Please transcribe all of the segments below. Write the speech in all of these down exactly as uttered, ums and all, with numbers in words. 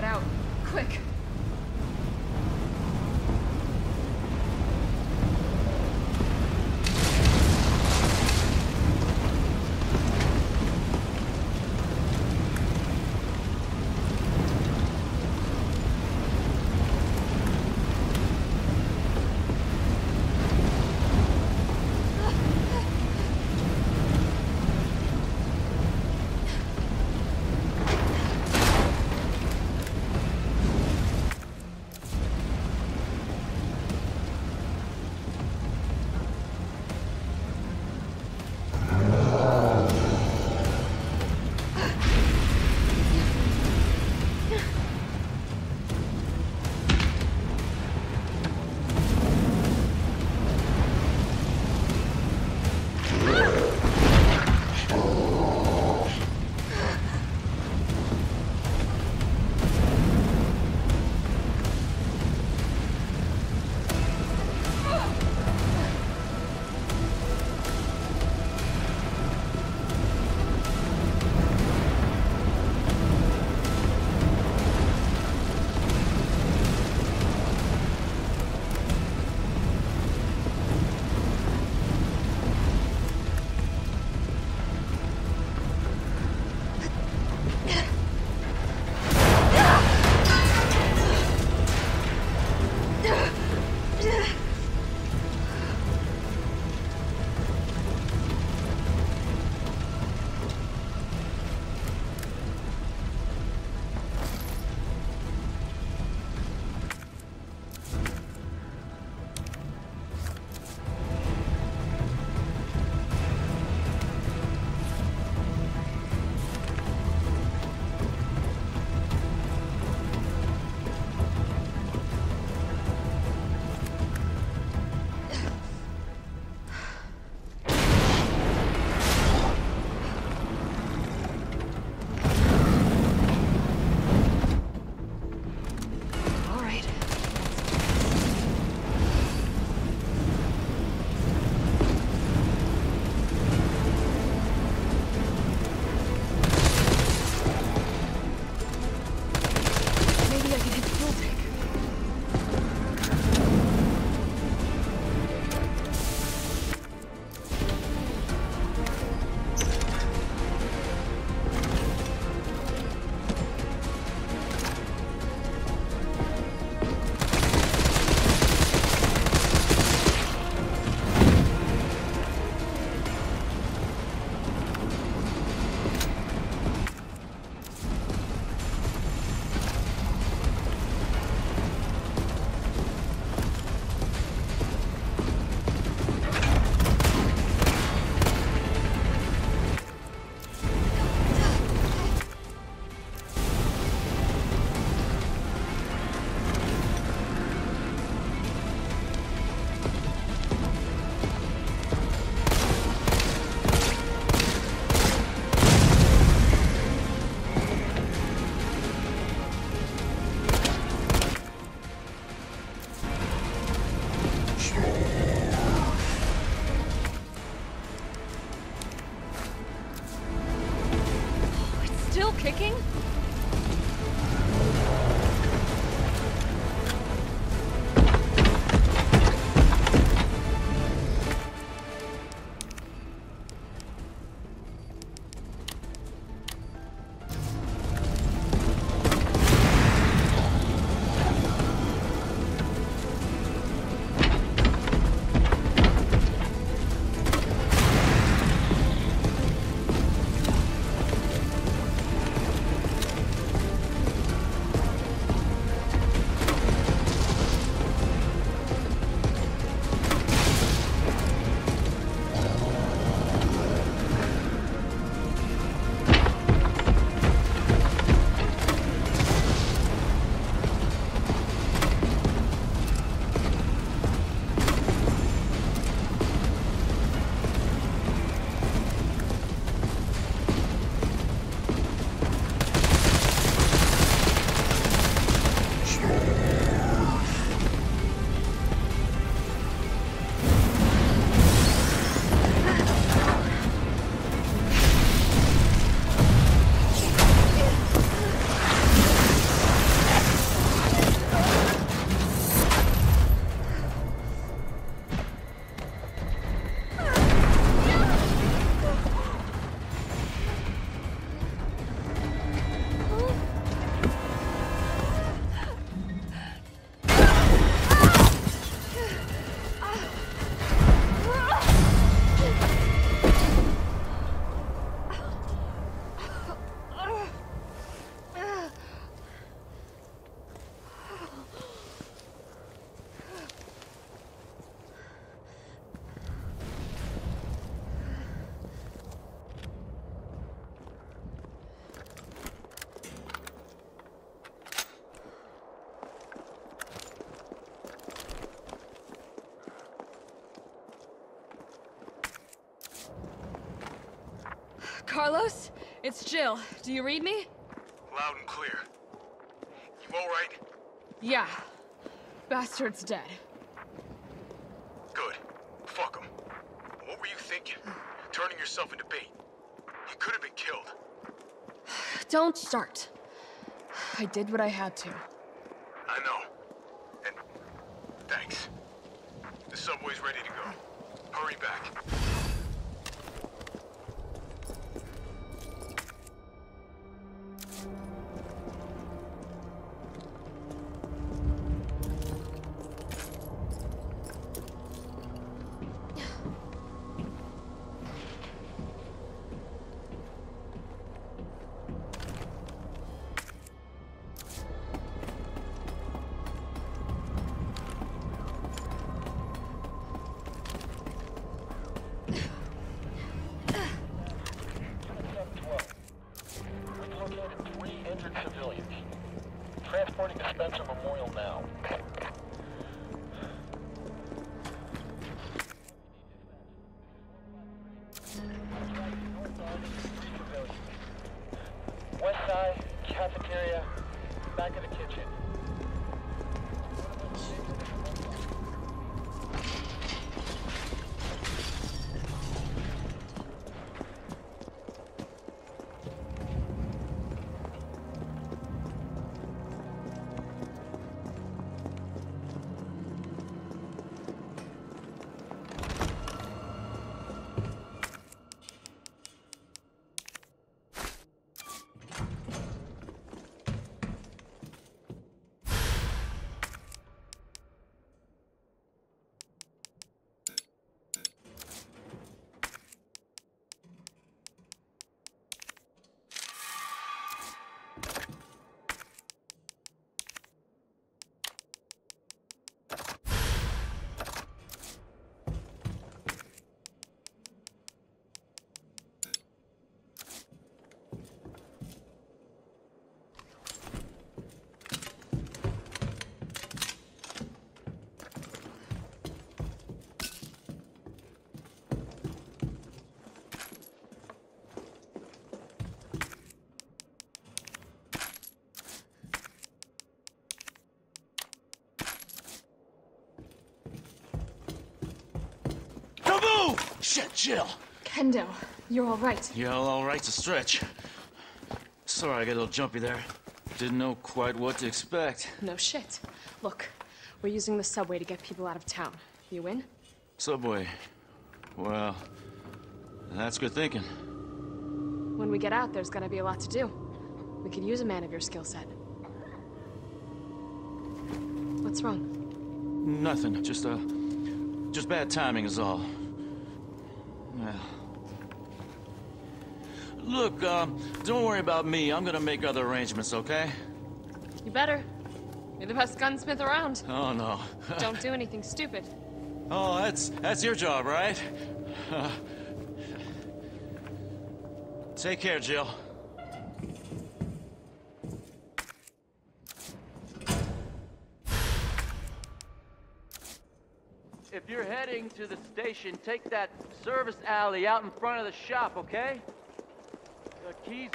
get out. Quick. Carlos, it's Jill. Do you read me? Loud and clear. You all right? Yeah. Bastard's dead. Good. Fuck him. What were you thinking? Turning yourself into bait. You could have been killed. Don't start. I did what I had to. I know. And thanks. The subway's ready to go. Hurry back. Transporting to Spencer Memorial now. West side, cafeteria, back of the kitchen. Shit, Jill! Kendo, you're all right. Yeah, all right's a stretch. Sorry I got a little jumpy there. Didn't know quite what to expect. No shit. Look, we're using the subway to get people out of town. You in? Subway. Well, that's good thinking. When we get out, there's gonna be a lot to do. We could use a man of your skill set. What's wrong? Nothing. Just, uh... just bad timing is all. Yeah. Look, um, don't worry about me. I'm gonna make other arrangements, okay? You better. You're the best gunsmith around. Oh, no. Don't do anything stupid. Oh, that's... that's your job, right? Uh, take care, Jill. If you're heading to the station, take that service alley out in front of the shop, okay? The keys...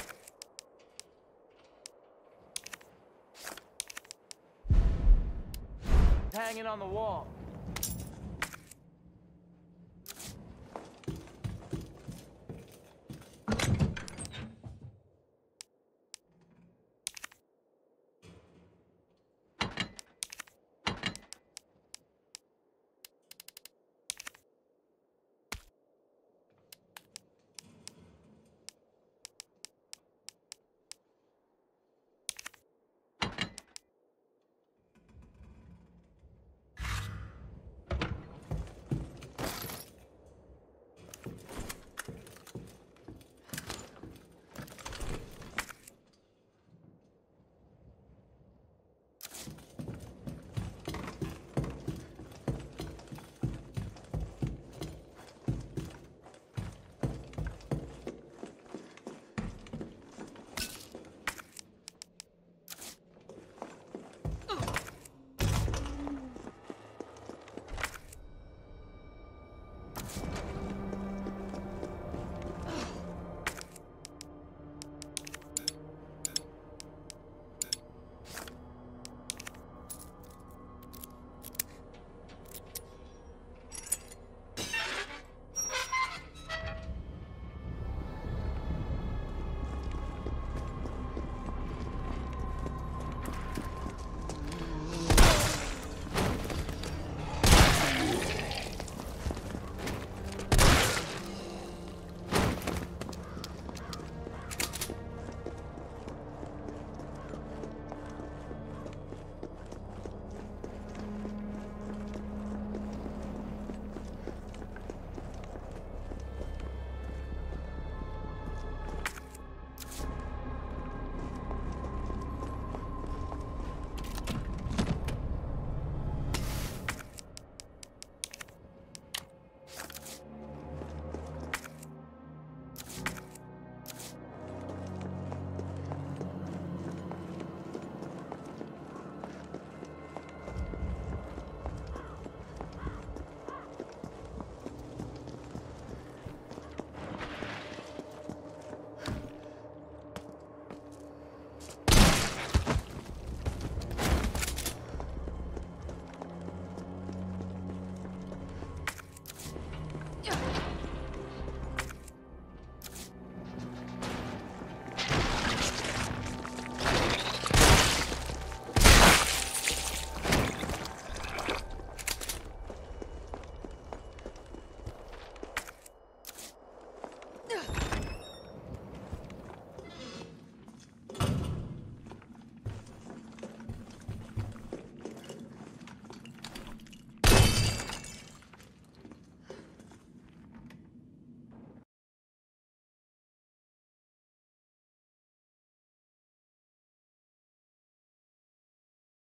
hanging on the wall.